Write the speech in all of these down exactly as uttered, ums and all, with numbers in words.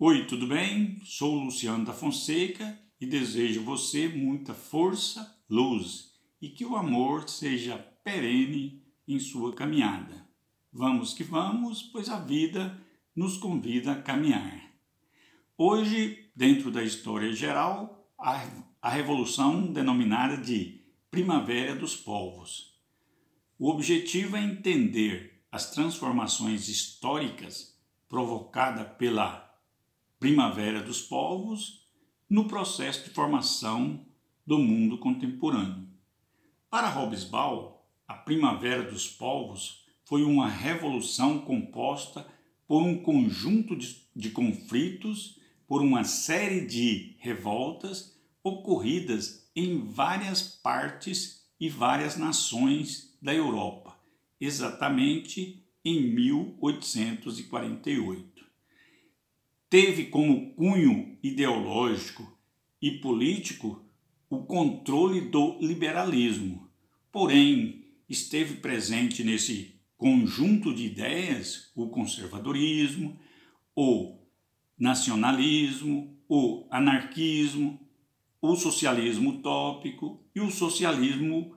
Oi, tudo bem? Sou Luciano da Fonseca e desejo você muita força, luz e que o amor seja perene em sua caminhada. Vamos que vamos, pois a vida nos convida a caminhar. Hoje, dentro da história geral, a, a revolução denominada de Primavera dos Povos. O objetivo é entender as transformações históricas provocadas pela Primavera dos Povos no processo de formação do mundo contemporâneo. Para Hobsbawm, a Primavera dos Povos foi uma revolução composta por um conjunto de, de conflitos, por uma série de revoltas ocorridas em várias partes e várias nações da Europa, exatamente em mil oitocentos e quarenta e oito. Teve como cunho ideológico e político o controle do liberalismo, porém esteve presente nesse conjunto de ideias o conservadorismo, o nacionalismo, o anarquismo, o socialismo utópico e o socialismo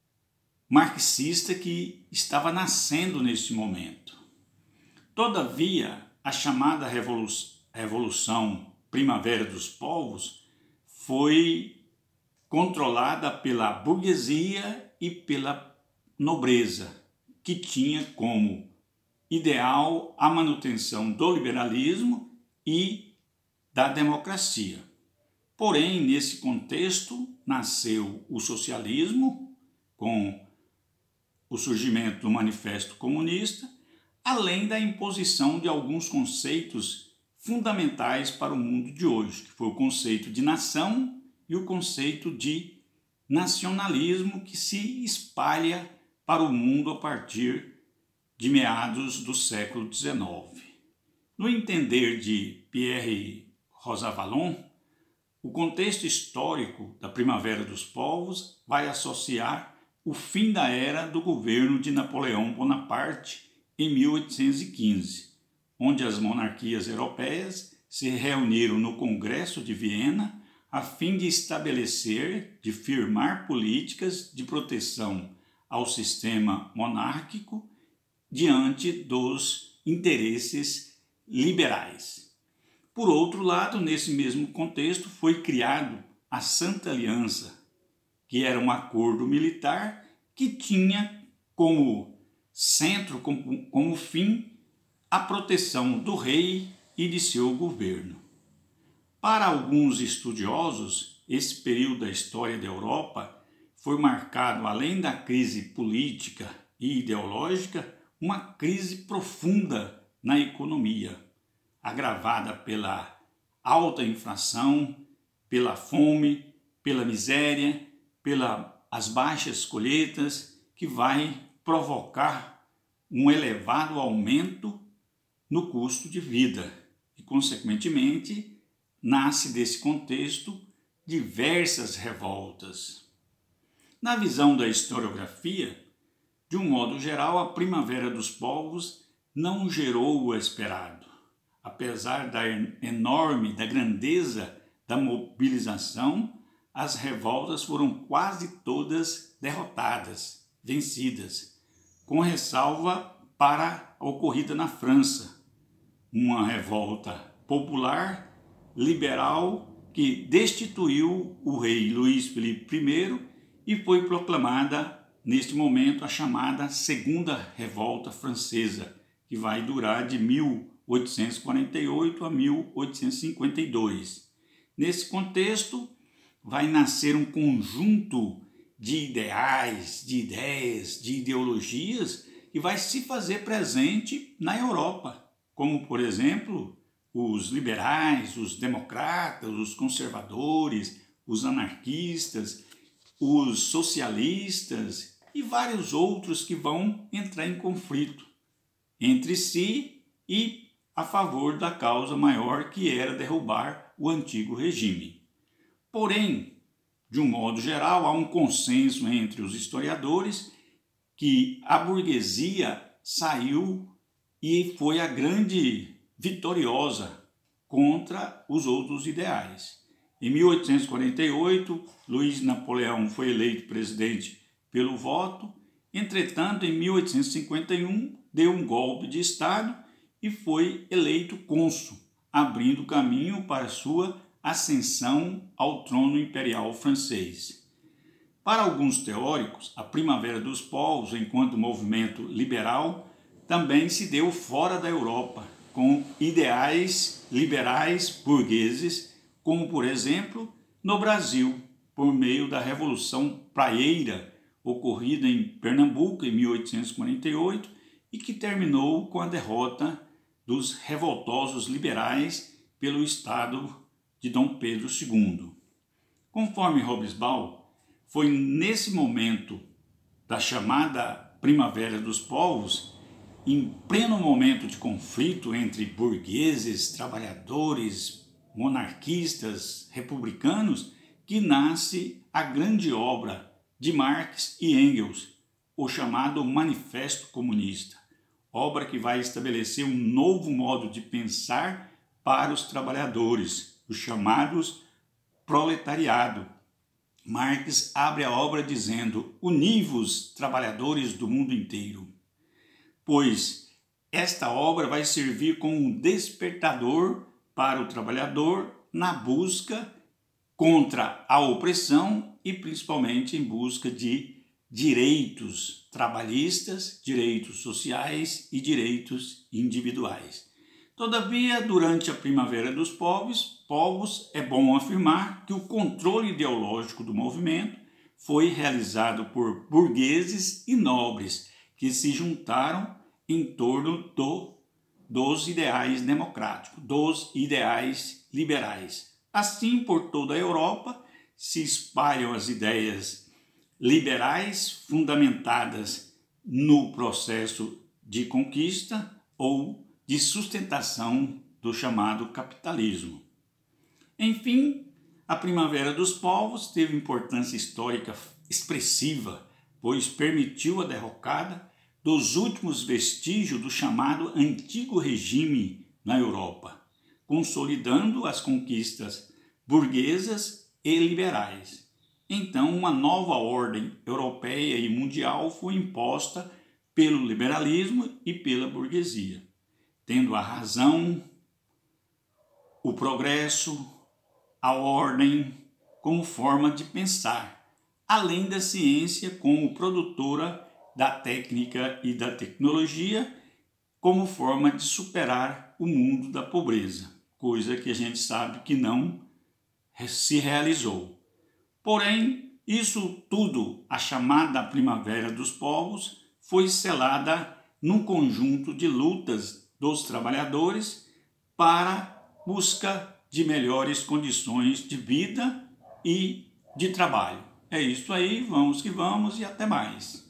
marxista que estava nascendo nesse momento. Todavia, a chamada revolução Revolução Primavera dos Povos foi controlada pela burguesia e pela nobreza, que tinha como ideal a manutenção do liberalismo e da democracia. Porém, nesse contexto, nasceu o socialismo, com o surgimento do Manifesto Comunista, além da imposição de alguns conceitos fundamentais para o mundo de hoje, que foi o conceito de nação e o conceito de nacionalismo que se espalha para o mundo a partir de meados do século dezenove. No entender de Pierre Rosanvallon, o contexto histórico da Primavera dos Povos vai associar o fim da era do governo de Napoleão Bonaparte em mil oitocentos e quinze, onde as monarquias europeias se reuniram no Congresso de Viena a fim de estabelecer, de firmar políticas de proteção ao sistema monárquico diante dos interesses liberais. Por outro lado, nesse mesmo contexto, foi criado a Santa Aliança, que era um acordo militar que tinha como centro, como, como fim, a proteção do rei e de seu governo. Para alguns estudiosos, esse período da história da Europa foi marcado, além da crise política e ideológica, uma crise profunda na economia, agravada pela alta inflação, pela fome, pela miséria, pelas baixas colheitas, que vai provocar um elevado aumento no custo de vida e, consequentemente, nasce desse contexto diversas revoltas. Na visão da historiografia, de um modo geral, a Primavera dos Povos não gerou o esperado. Apesar da enorme, da grandeza da mobilização, as revoltas foram quase todas derrotadas, vencidas, com ressalva para a ocorrida na França, uma revolta popular, liberal, que destituiu o rei Luís Filipe I e foi proclamada, neste momento, a chamada Segunda Revolta Francesa, que vai durar de mil oitocentos e quarenta e oito a mil oitocentos e cinquenta e dois. Nesse contexto, vai nascer um conjunto de ideais, de ideias, de ideologias que vai se fazer presente na Europa, como, por exemplo, os liberais, os democratas, os conservadores, os anarquistas, os socialistas e vários outros que vão entrar em conflito entre si e a favor da causa maior, que era derrubar o antigo regime. Porém, de um modo geral, há um consenso entre os historiadores que a burguesia saiu e foi a grande vitoriosa contra os outros ideais. Em mil oitocentos e quarenta e oito, Luiz Napoleão foi eleito presidente pelo voto. Entretanto, em mil oitocentos e cinquenta e um, deu um golpe de Estado e foi eleito cônsul, abrindo caminho para sua ascensão ao trono imperial francês. Para alguns teóricos, a Primavera dos Povos, enquanto movimento liberal, também se deu fora da Europa, com ideais liberais burgueses, como, por exemplo, no Brasil, por meio da Revolução Praieira, ocorrida em Pernambuco em mil oitocentos e quarenta e oito e que terminou com a derrota dos revoltosos liberais pelo Estado de Dom Pedro segundo. Conforme Hobsbawm, foi nesse momento da chamada Primavera dos Povos, em pleno momento de conflito entre burgueses, trabalhadores, monarquistas, republicanos, que nasce a grande obra de Marx e Engels, o chamado Manifesto Comunista, obra que vai estabelecer um novo modo de pensar para os trabalhadores, os chamados proletariado. Marx abre a obra dizendo: univos, trabalhadores do mundo inteiro, pois esta obra vai servir como um despertador para o trabalhador na busca contra a opressão e principalmente em busca de direitos trabalhistas, direitos sociais e direitos individuais. Todavia, durante a Primavera dos Povos, povos, é bom afirmar que o controle ideológico do movimento foi realizado por burgueses e nobres que se juntaram em torno do, dos ideais democráticos, dos ideais liberais. Assim, por toda a Europa, se espalham as ideias liberais fundamentadas no processo de conquista ou de sustentação do chamado capitalismo. Enfim, a Primavera dos Povos teve importância histórica expressiva, pois permitiu a derrocada dos últimos vestígios do chamado Antigo Regime na Europa, consolidando as conquistas burguesas e liberais. Então, uma nova ordem europeia e mundial foi imposta pelo liberalismo e pela burguesia, tendo a razão, o progresso, a ordem como forma de pensar, além da ciência como produtora da técnica e da tecnologia, como forma de superar o mundo da pobreza, coisa que a gente sabe que não se realizou. Porém, isso tudo, a chamada Primavera dos Povos, foi selada num conjunto de lutas dos trabalhadores para busca de melhores condições de vida e de trabalho. É isso aí, vamos que vamos e até mais.